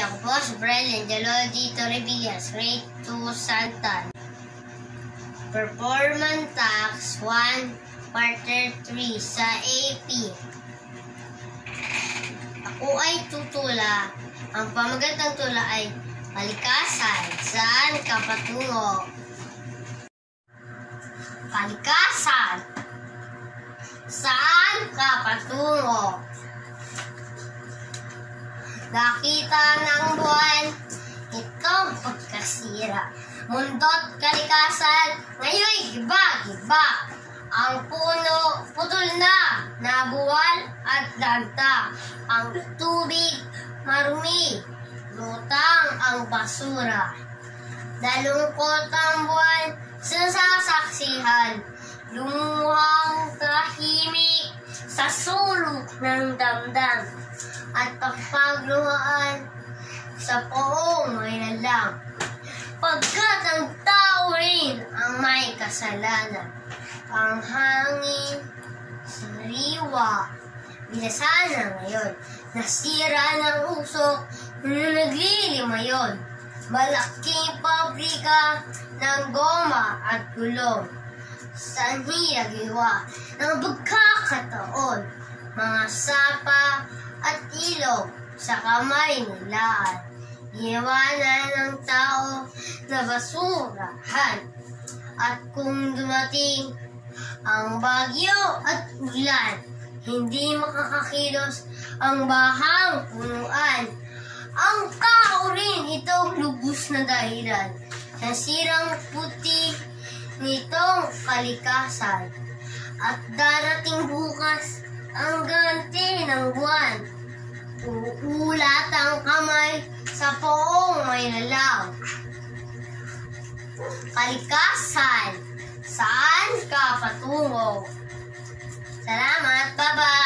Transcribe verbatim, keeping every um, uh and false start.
ako po si Brian Angelo Dito Revillas, grade two, Santan. Performance Tax one, Quarter three sa A P. Ako ay tutula. Ang pamagatang tula ay palikasan. Saan ka patungo? Palikasan. Saan ka patungo? Nakita ng buwan itong pagkasira. Mundo't kalikasan, ngayon'y giba-giba. Ang puno, putol na, nabuwal at dagta. Ang tubig, marumi, lutang ang basura. Nalungkot ang buwan sa sasaksihan, lumuhang tahimik sa sulok ng damdam. At pagpagluhaan sa poong may lalang. Pagkat ang tao rin ang may kasalanan. Ang hangin, sariwa, binasana ngayon. Nasira ng usok, naglilima yun. Malaking pabrika ng goma at gulong. Sanhi nagawa ng pagkakataon. Mga sapa at ilog sa kamay nila. Iwanan ng tao na basurahan. At kung dumating ang bagyo at ulan, hindi makakakilos ang bahang punuan. Ang tao rin itong lubos na dahilan sa sirang puti nitong kalikasan. At darating bukas ang ganti ng buwan. Uulat ang kamay sa poong may lalang. Kalikasan, saan ka patungo? Salamat, bye-bye!